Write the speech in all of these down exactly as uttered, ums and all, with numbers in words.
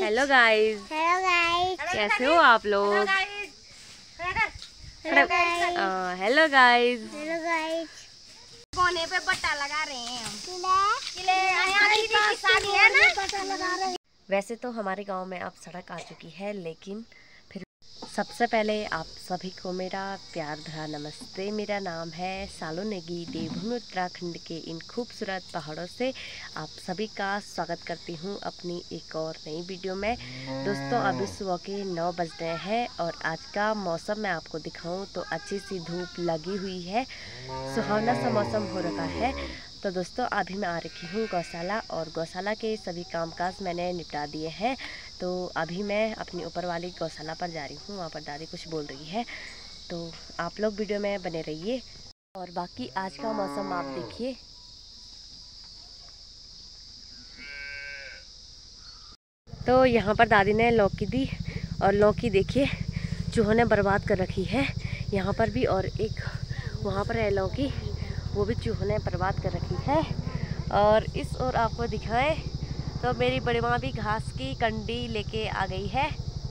Hello guys. Hello guys. कैसे हो आप लोग? Hello guys. Hello guys. Hello guys. कोने पे बट्टा लगा रहे हैं हम। किले यहाँ दीदी की शादी है ना, बट्टा लगा रहे हैं। वैसे तो हमारे गांव में अब सड़क आ चुकी है, लेकिन फिर सबसे पहले आप सभी को मेरा प्यार भरा नमस्ते। मेरा नाम है सालो नेगी। देवभूमि उत्तराखंड के इन खूबसूरत पहाड़ों से आप सभी का स्वागत करती हूँ अपनी एक और नई वीडियो में। दोस्तों, अभी सुबह के नौ बज रहे हैं और आज का मौसम मैं आपको दिखाऊं तो अच्छी सी धूप लगी हुई है, सुहावना सा मौसम हो रखा है। तो दोस्तों, अभी मैं आ रखी हूँ गौशाला और गौशाला के सभी कामकाज मैंने निपटा दिए हैं। तो अभी मैं अपनी ऊपर वाली गौशाला पर जा रही हूँ, वहाँ पर दादी कुछ बोल रही है, तो आप लोग वीडियो में बने रहिए। और बाकी आज का मौसम आप देखिए। तो यहाँ पर दादी ने लौकी दी और लौकी देखिए चूहों ने बर्बाद कर रखी है यहाँ पर भी, और एक वहाँ पर है लौकी, वो भी चूहों ने बर्बाद कर रखी है। और इस ओर आपको दिखाएं तो मेरी बड़ी माँ भी घास की कंडी लेके आ गई है।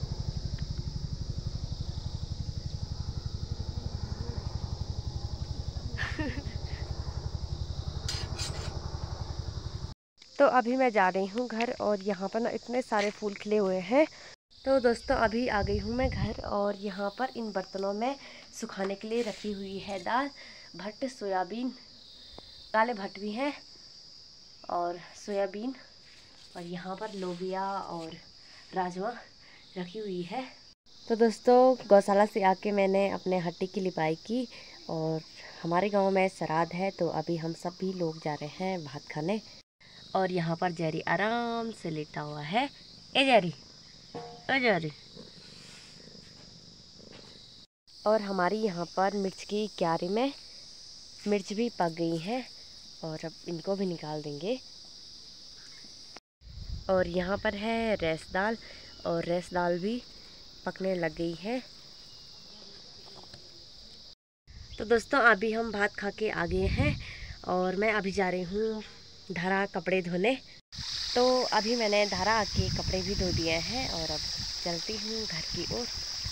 तो अभी मैं जा रही हूँ घर और यहाँ पर ना इतने सारे फूल खिले हुए हैं। तो दोस्तों, अभी आ गई हूँ मैं घर और यहाँ पर इन बर्तनों में सुखाने के लिए रखी हुई है दाल, भट्ट, सोयाबीन, काले भट्ट भी हैं और सोयाबीन, और यहाँ पर लोबिया और राजमा रखी हुई है। तो दोस्तों, गौशाला से आके मैंने अपने हट्टी की लिपाई की और हमारे गांव में श्राद्ध है, तो अभी हम सभी लोग जा रहे हैं भात खाने। और यहाँ पर जेरी आराम से लेटा हुआ है। ए जेरी, ए जेरी। और हमारी यहाँ पर मिर्च की क्यारी में मिर्च भी पक गई है और अब इनको भी निकाल देंगे। और यहाँ पर है रैस दाल और रैस दाल भी पकने लग गई है। तो दोस्तों, अभी हम भात खा के आ गए हैं और मैं अभी जा रही हूँ धारा कपड़े धोने। तो अभी मैंने धारा आके कपड़े भी धो दिए हैं और अब चलती हूँ घर की ओर।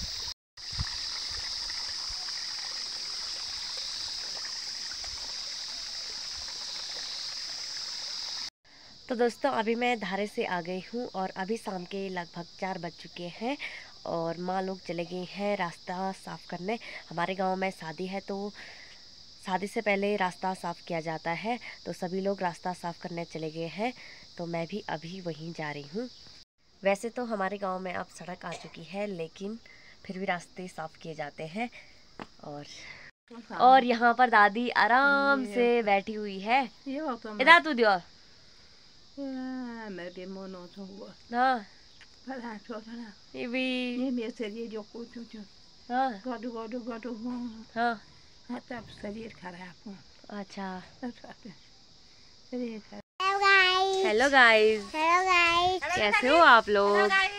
तो दोस्तों, अभी मैं धारे से आ गई हूँ और अभी शाम के लगभग चार बज चुके हैं और माँ लोग चले गए हैं रास्ता साफ़ करने। हमारे गांव में शादी है तो शादी से पहले रास्ता साफ़ किया जाता है, तो सभी लोग रास्ता साफ़ करने चले गए हैं, तो मैं भी अभी वहीं जा रही हूँ। वैसे तो हमारे गांव में अब सड़क आ चुकी है, लेकिन फिर भी रास्ते साफ़ किए जाते हैं। और और यहाँ पर दादी आराम से बैठी हुई है। इधर तू दियो। हाँ, ये भी हाँ हाँ। शरीर खराब। अच्छा। Hello guys. Hello guys. Hello guys. कैसे हो आप लोग?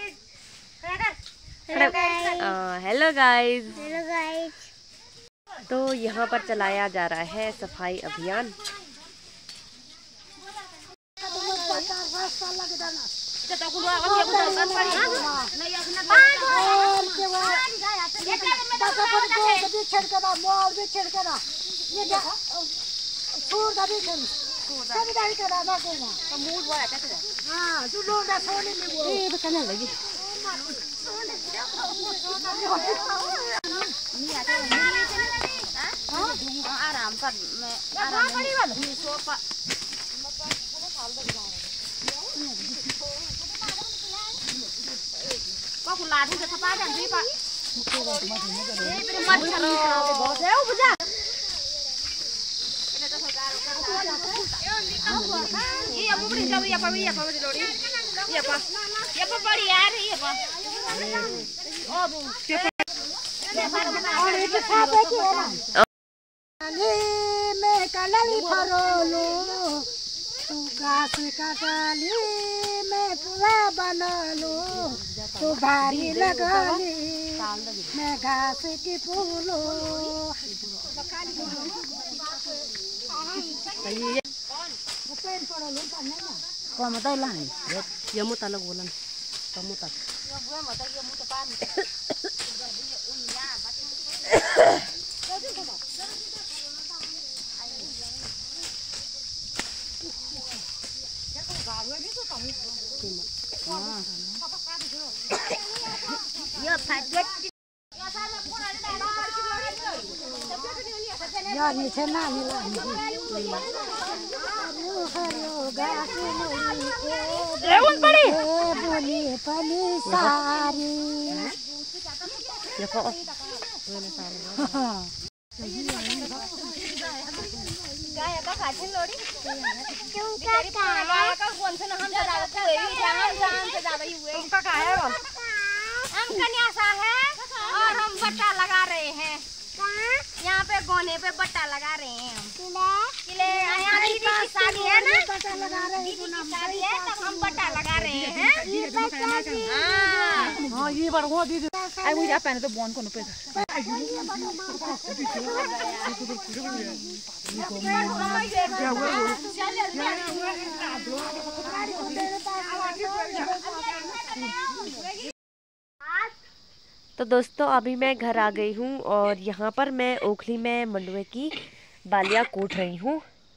Hello guys. Hello guys. Hello guys. तो यहाँ पर चलाया जा रहा है सफाई अभियान। आराम कर मैं आराम có củ lá thì sẽ thắp đèn đi bạn. Đây bên mặt rồi. Déo buja. Iya mau beli jauh ya pak, iya pak beli lori. Iya pak. Iya pak beli ya, iya pak. Oh bu. और ये खाते क्यों ना? काली में काली फरोलो, तू घास काटली मैं पूरा बना लो, तू भारी लगाली मैं घास की फूलो। Kau mau tahu lah, ya mau tahu bulan. या नीचे ना मिला रेवन पड़ी बोली पली सारी देखो गाय का खाची लोड़ी क्यों का का का कौन से हम ज्यादा हुए हम जान से ज्यादा ही हुए का का है हम कन्यासा है और हम बट्टा लगा रहे हैं यहाँ पे गोने पे बट्टा लगा रहे हैं हम किले यहाँ दीदी की शादी है ना बट्टा लगा रहे दीदी की शादी है तब हम बट्टा लगा रहे हैं हां ये बार वो दीदी आई मुझे पहले तो बोन को न पे तो दोस्तों अभी मैं घर आ गई हूँ और यहाँ पर मैं ओखली में मंडुए की बालियाँ कूट रही हूँ।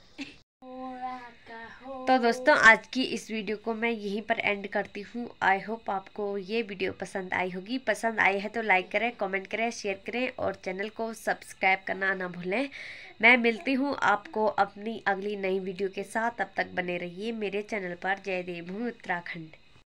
तो दोस्तों आज की इस वीडियो को मैं यहीं पर एंड करती हूँ। आई होप आपको ये वीडियो पसंद आई होगी। पसंद आई है तो लाइक करें, कमेंट करें, शेयर करें और चैनल को सब्सक्राइब करना ना भूलें। मैं मिलती हूँ आपको अपनी अगली नई वीडियो के साथ। तब तक बने रहिए मेरे चैनल पर। जय देवभूमि उत्तराखंड।